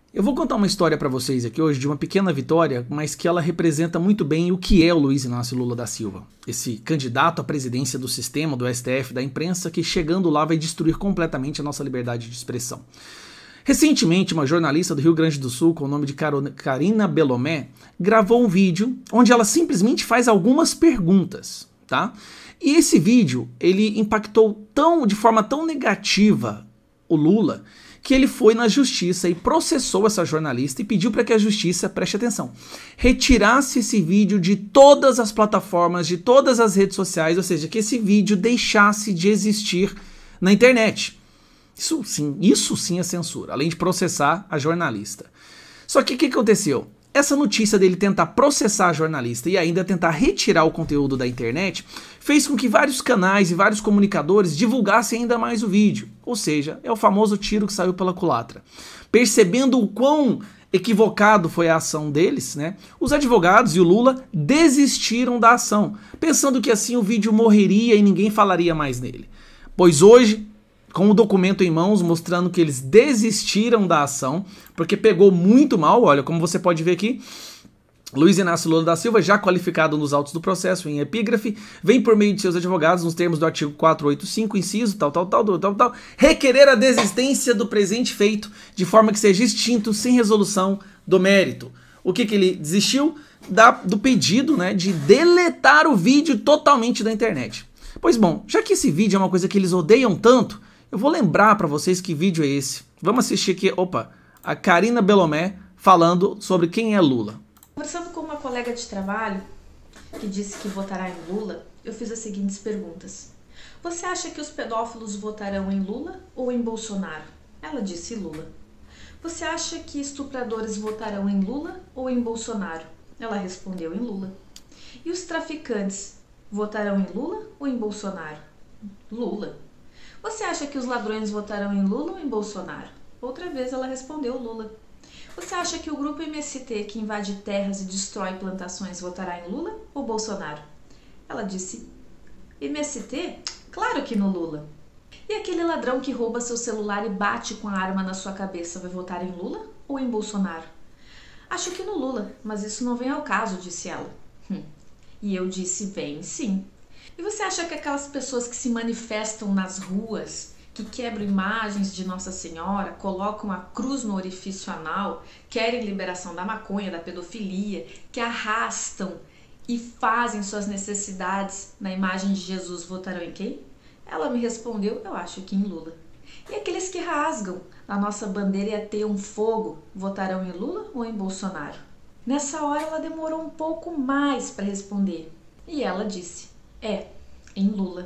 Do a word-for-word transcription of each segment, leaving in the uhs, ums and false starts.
Eu vou contar uma história para vocês aqui hoje de uma pequena vitória, mas que ela representa muito bem o que é o Luiz Inácio Lula da Silva. Esse candidato à presidência do sistema, do S T F, da imprensa, que chegando lá vai destruir completamente a nossa liberdade de expressão. Recentemente, uma jornalista do Rio Grande do Sul, com o nome de Karina Belomé, gravou um vídeo onde ela simplesmente faz algumas perguntas, tá? E esse vídeo, ele impactou tão, de forma tão negativa o Lula, que ele foi na justiça e processou essa jornalista e pediu para que a justiça, preste atenção, retirasse esse vídeo de todas as plataformas, de todas as redes sociais, ou seja, que esse vídeo deixasse de existir na internet. Isso sim, isso sim é censura, além de processar a jornalista. Só que o que aconteceu? Essa notícia dele tentar processar a jornalista e ainda tentar retirar o conteúdo da internet fez com que vários canais e vários comunicadores divulgassem ainda mais o vídeo. Ou seja, é o famoso tiro que saiu pela culatra. Percebendo o quão equivocado foi a ação deles, né, os advogados e o Lula desistiram da ação, pensando que assim o vídeo morreria e ninguém falaria mais nele. Pois hoje, com o documento em mãos mostrando que eles desistiram da ação, porque pegou muito mal, olha, como você pode ver aqui, Luiz Inácio Lula da Silva, já qualificado nos autos do processo em epígrafe, vem por meio de seus advogados, nos termos do artigo quatrocentos e oitenta e cinco, inciso, tal, tal, tal, tal, tal, tal, requerer a desistência do presente feito, de forma que seja extinto sem resolução do mérito. O que que ele desistiu? Da, do pedido, né, de deletar o vídeo totalmente da internet. Pois bom, já que esse vídeo é uma coisa que eles odeiam tanto, eu vou lembrar para vocês que vídeo é esse. Vamos assistir aqui, opa, a Karina Belomé falando sobre quem é Lula. Conversando com uma colega de trabalho que disse que votará em Lula, eu fiz as seguintes perguntas. Você acha que os pedófilos votarão em Lula ou em Bolsonaro? Ela disse Lula. Você acha que estupradores votarão em Lula ou em Bolsonaro? Ela respondeu em Lula. E os traficantes votarão em Lula ou em Bolsonaro? Lula. Você acha que os ladrões votarão em Lula ou em Bolsonaro? Outra vez ela respondeu Lula. Você acha que o grupo M S T que invade terras e destrói plantações votará em Lula ou Bolsonaro? Ela disse, M S T? Claro que no Lula. E aquele ladrão que rouba seu celular e bate com a arma na sua cabeça vai votar em Lula ou em Bolsonaro? Acho que no Lula, mas isso não vem ao caso, disse ela. Hum. E eu disse, vem sim. E você acha que aquelas pessoas que se manifestam nas ruas, que quebram imagens de Nossa Senhora, colocam a cruz no orifício anal, querem liberação da maconha, da pedofilia, que arrastam e fazem suas necessidades na imagem de Jesus, votarão em quem? Ela me respondeu, eu acho que em Lula. E aqueles que rasgam a nossa bandeira e ateiam fogo, votarão em Lula ou em Bolsonaro? Nessa hora ela demorou um pouco mais para responder. E ela disse, é, em Lula.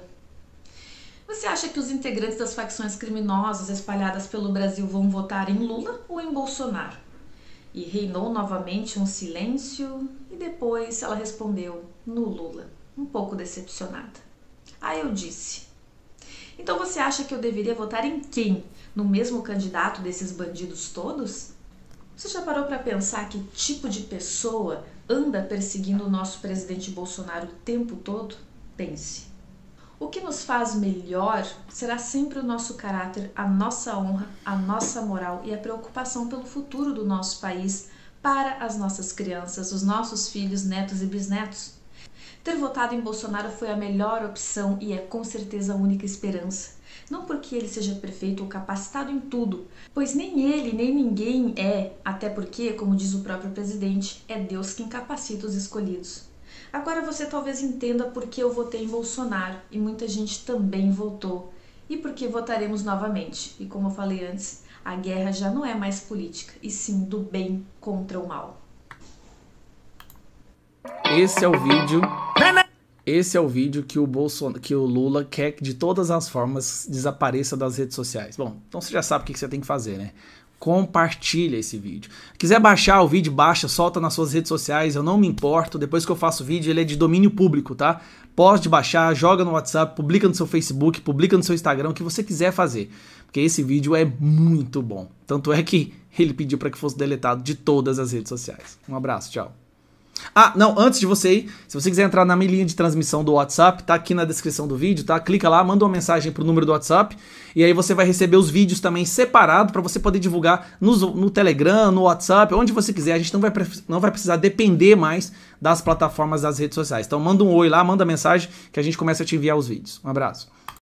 Você acha que os integrantes das facções criminosas espalhadas pelo Brasil vão votar em Lula ou em Bolsonaro? E reinou novamente um silêncio e depois ela respondeu, no Lula, um pouco decepcionada. Aí eu disse, então você acha que eu deveria votar em quem? No mesmo candidato desses bandidos todos? Você já parou para pensar que tipo de pessoa anda perseguindo o nosso presidente Bolsonaro o tempo todo? Pense. O que nos faz melhor será sempre o nosso caráter, a nossa honra, a nossa moral e a preocupação pelo futuro do nosso país para as nossas crianças, os nossos filhos, netos e bisnetos. Ter votado em Bolsonaro foi a melhor opção e é com certeza a única esperança. Não porque ele seja perfeito ou capacitado em tudo, pois nem ele nem ninguém é, até porque, como diz o próprio presidente, é Deus quem capacita os escolhidos. Agora você talvez entenda por que eu votei em Bolsonaro e muita gente também votou. E por que votaremos novamente. E como eu falei antes, a guerra já não é mais política, e sim do bem contra o mal. Esse é o vídeo... Esse é o vídeo que o, Bolson... que o Lula quer que de todas as formas desapareça das redes sociais. Bom, então você já sabe o que você tem que fazer, né? Compartilha esse vídeo. Quiser baixar o vídeo, baixa, solta nas suas redes sociais, eu não me importo. Depois que eu faço o vídeo, ele é de domínio público, tá? Pode baixar, joga no WhatsApp, publica no seu Facebook, publica no seu Instagram, o que você quiser fazer. Porque esse vídeo é muito bom. Tanto é que ele pediu para que fosse deletado de todas as redes sociais. Um abraço, tchau. Ah, não, antes de você ir, se você quiser entrar na minha linha de transmissão do WhatsApp, tá aqui na descrição do vídeo, tá? Clica lá, manda uma mensagem pro número do WhatsApp e aí você vai receber os vídeos também separado para você poder divulgar no, no Telegram, no WhatsApp, onde você quiser. A gente não vai, não vai precisar depender mais das plataformas das redes sociais. Então manda um oi lá, manda mensagem que a gente começa a te enviar os vídeos. Um abraço.